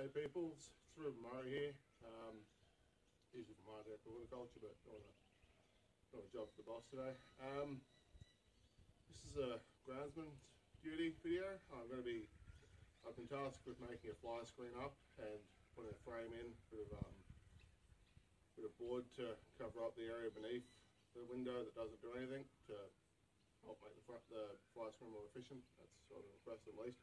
Hey people, it's through Murray here. Usually from Undercoat horticulture, but doing a job for the boss today. This is a groundsman duty video. I've been tasked with making a fly screen up and putting a frame in, bit of board to cover up the area beneath the window that doesn't do anything to help make the fly screen more efficient. That's sort of the request at least.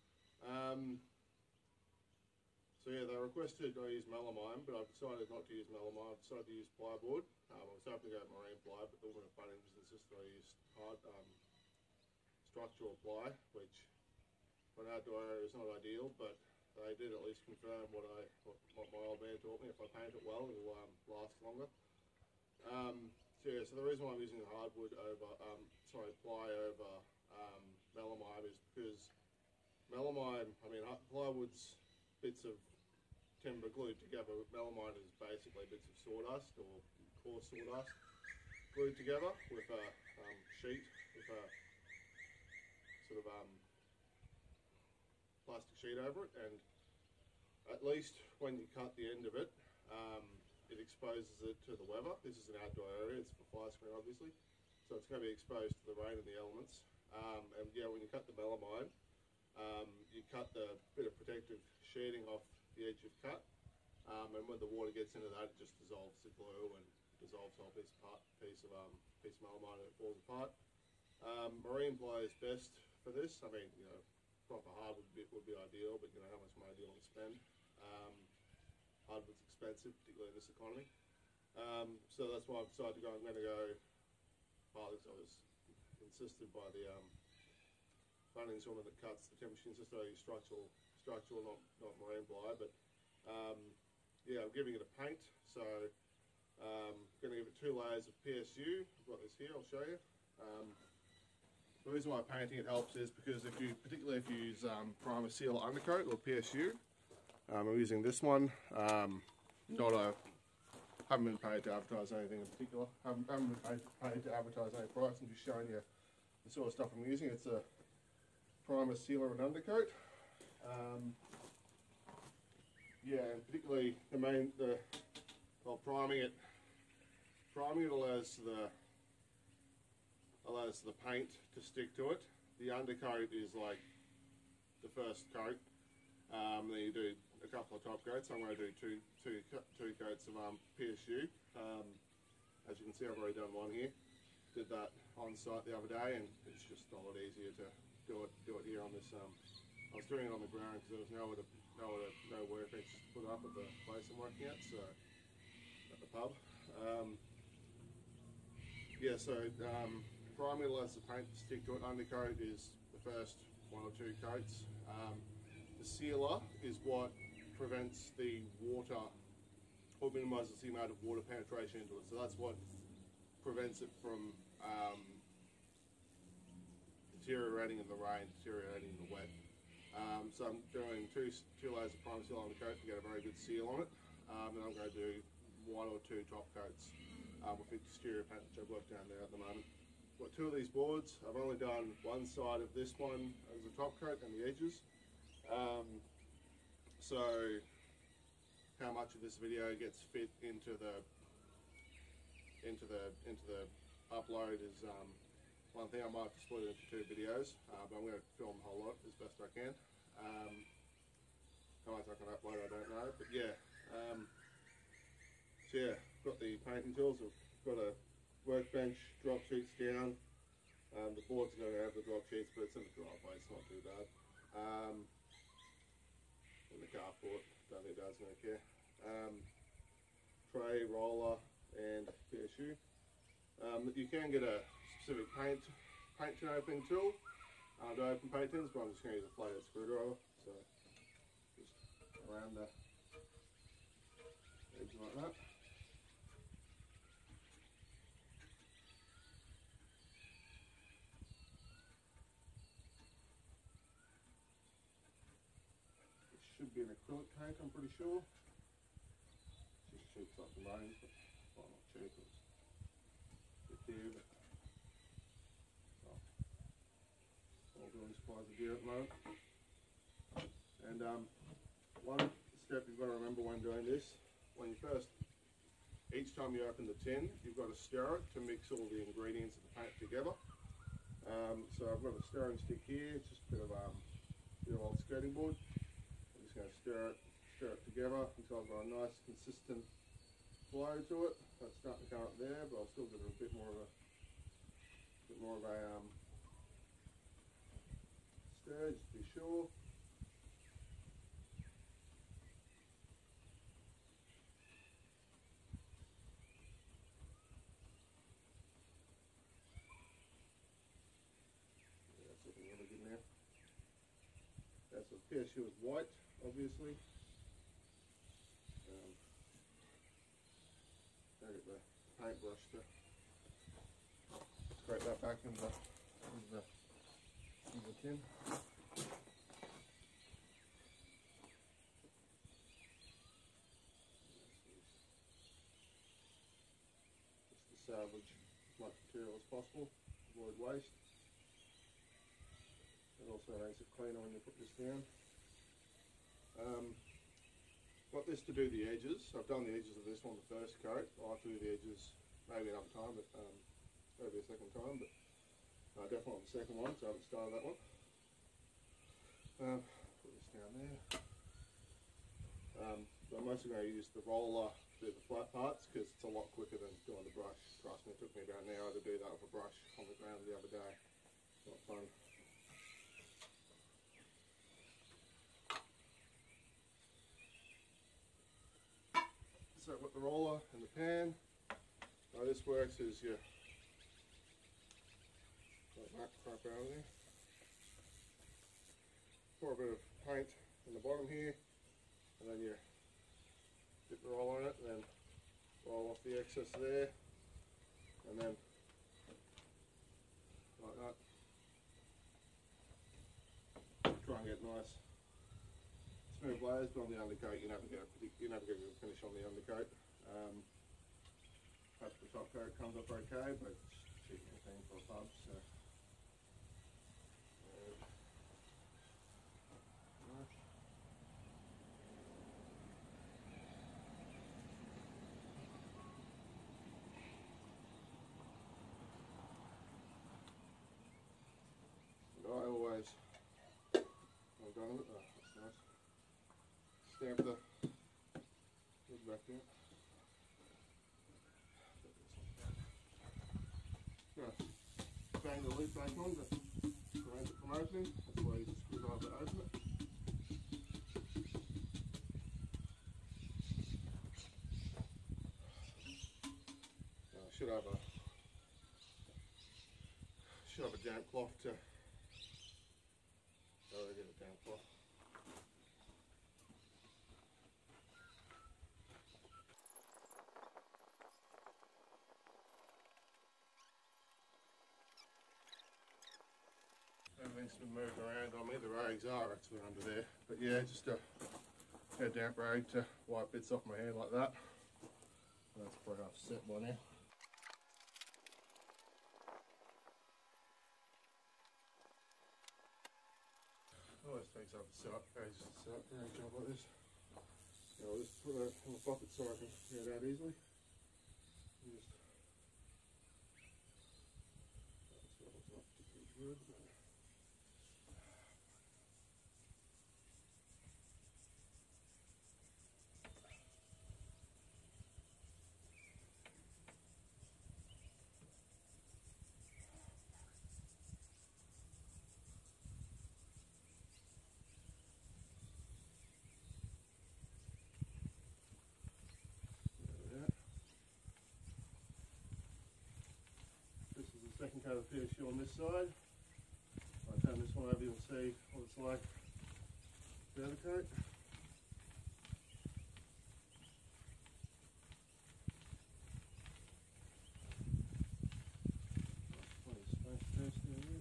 So yeah, they requested I use melamine, but I've decided not to use melamine. I've decided to use plywood. I was hoping to go Marine Ply, but the woman at Bunnings insisted I use hard structural ply, which for an outdoor area is not ideal, but they did at least confirm what my old man taught me. If I paint it well, it will last longer. So the reason why I'm using hardwood over, ply over melamine is because melamine, plywood's bits of timber glued together. Melamine is basically bits of sawdust or coarse sawdust glued together with a sheet, with a sort of plastic sheet over it, and at least when you cut the end of it, it exposes it to the weather. This is an outdoor area, it's for fly screen obviously, so it's going to be exposed to the rain and the elements. And yeah, when you cut the melamine, you cut the bit of protective sheeting off the edge you've cut, and when the water gets into that, it just dissolves the glue and dissolves the whole piece of melamine, and it falls apart. Marine Ply is best for this. Proper hardwood would be ideal, but how much money do you want to spend? Hardwood's expensive, particularly in this economy. So that's why I've decided to go. I'm going to go, partly because I was insisted by the Bunnings woman that cuts the timber. She insisted I use structural, not Marine Ply, but yeah, I'm giving it a paint. So I'm going to give it 2 layers of PSU. I've got this here, I'll show you. The reason why painting it helps is because particularly if you use primer seal undercoat or PSU, I'm using this one. Haven't been paid to advertise anything in particular. Haven't been paid to advertise any price. I'm just showing you the sort of stuff I'm using. It's a primer sealer and undercoat. Yeah, and particularly priming it allows the paint to stick to it. The undercoat is like the first coat. Then you do a couple of top coats. I'm going to do two coats of PSU. As you can see, I've already done one here. Did that on site the other day, and it's just a lot easier to do it here on this. I was doing it on the ground because there was no workbench to put up at the place I'm working at, so at the pub. Yeah, so priming allows the paint to stick to it. Undercoat is the first 1 or 2 coats. The sealer is what prevents the water, or minimises the amount of water penetration into it. So that's what prevents it from deteriorating in the rain, deteriorating in the wet. So I'm doing two layers of primer seal undercoat to get a very good seal on it. And I'm going to do 1 or 2 top coats with exterior paint, which I've got down there at the moment. I've got 2 of these boards. I've only done one side of this one as a top coat and the edges. So how much of this video gets fit into the upload is one thing. I might have to split it into 2 videos, but I'm going to film the whole lot as best I can. How much I can upload, I don't know, but yeah. So yeah, I've got the painting tools. I've got a workbench, drop sheets down. The board's going to have the drop sheets, but it's in the driveway, it's not too bad. In the carport, don't think Dad's going to care. Tray, roller, and PSU. You can get a specific paint tin opening tool to open paint tins, but I'm just going to use a flathead screwdriver. So just around the edge like that. It should be an acrylic paint, I'm pretty sure. It's just cheap like the rain, but well, not cheap, it's a bit dear, but all doing supplies are dear at the moment. And one step you've got to remember when doing this, each time you open the tin, you've got to stir it to mix all the ingredients of the paint together. So I've got a stirring stick here, it's just a bit of old skirting board. I'm just going to stir it together until I've got a nice consistent flow to it. That's starting to come up there, but I'll still give it a bit more of a stir, just to be sure. That's looking really good now. That's what PSU is white, obviously. I'll get the paintbrush to scrape that back into the tin. Just to salvage as much material as possible, avoid waste. It also makes it cleaner when you put this down. Got this to do the edges. I've done the edges of this one the first coat. I'll have to do the edges maybe another time, but maybe a second time, but definitely on the second one, so I haven't started that one. Put this down there. I'm mostly going to use the roller to do the flat parts because it's a lot quicker than doing the brush. Trust me, it took me about an hour to do that with a brush on the ground the other day. Not fun. So I've got the roller and the pan. How this works is you like that, crap out of there. Pour a bit of paint in the bottom here, and then you dip the roller in it, and then roll off the excess there, and then like that. Try and get nice smooth layers, but on the undercoat you never get a good finish on the undercoat. Perhaps the top coat comes up okay, but it's cheap thing for a pub, so. I always, well done with it, oh, that's nice. Stamp the lid back in. Bang the lid back on to prevent it from opening. That's why you use a screwdriver to open it. I should have a damp cloth to. Oh, I get a damp cloth. Everything's been moved around on me. The rags are actually under there. But yeah, just a damp rag to wipe bits off my hand like that. That's probably upset by now. Always takes up a set up, ages to set up for a job like this. I'll just put it in the pocket so I can get it out easily. Just that was not particularly good. Second coat of PSU on this side. If I turn this one over, you'll see what it's like the other coat. Plenty of space to test down this.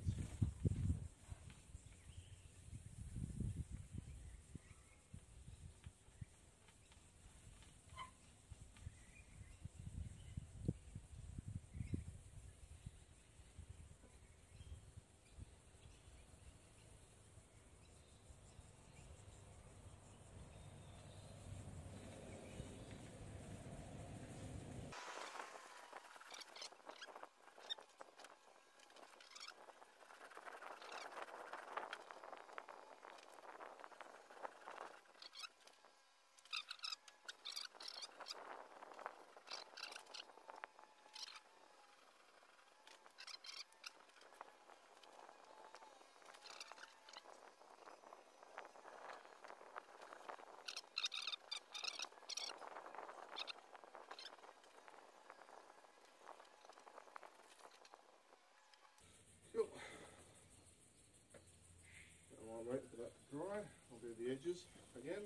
edges again,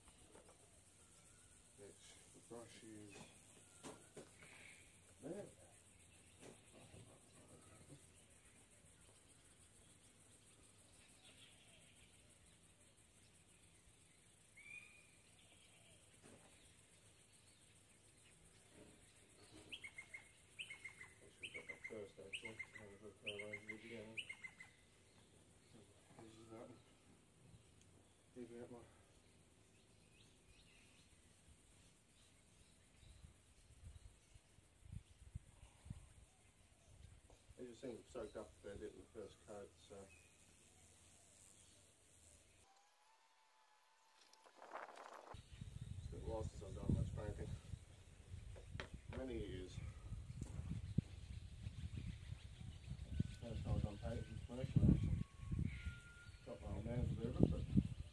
which the brush is there. First actually, have a look around the beginning. This is that, even out my as you see, it's soaked up a fair bit in the first coat, so it's been a while since I've done much painting. Many years. First time I've done painting commercially actually. Got my old man to do it, but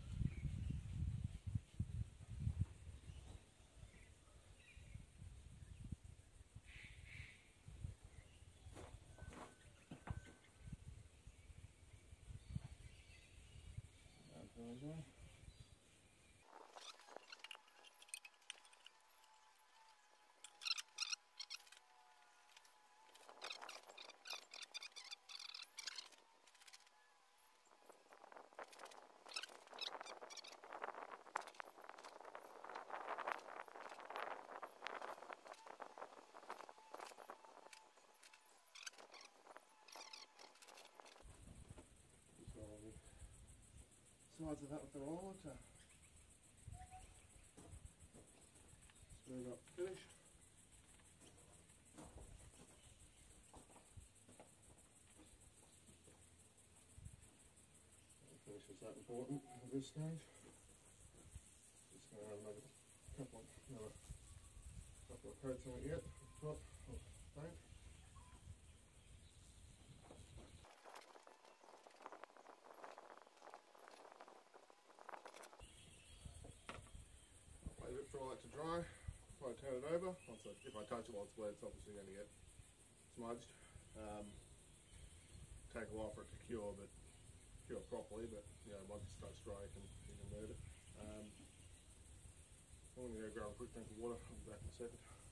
enjoy. Sides of that with the roller to smooth up the finish. The finish is that important at this stage. Just going to have another couple of coats on it yet. Top of paint. Leave it for all that to dry before I turn it over. If I touch it while it's wet, it's obviously going to get smudged. Take a while for it to cure, but cure properly. But you know, once it starts dry, you can move it. I'm going to go grab a quick drink of water. I'll be back in a second.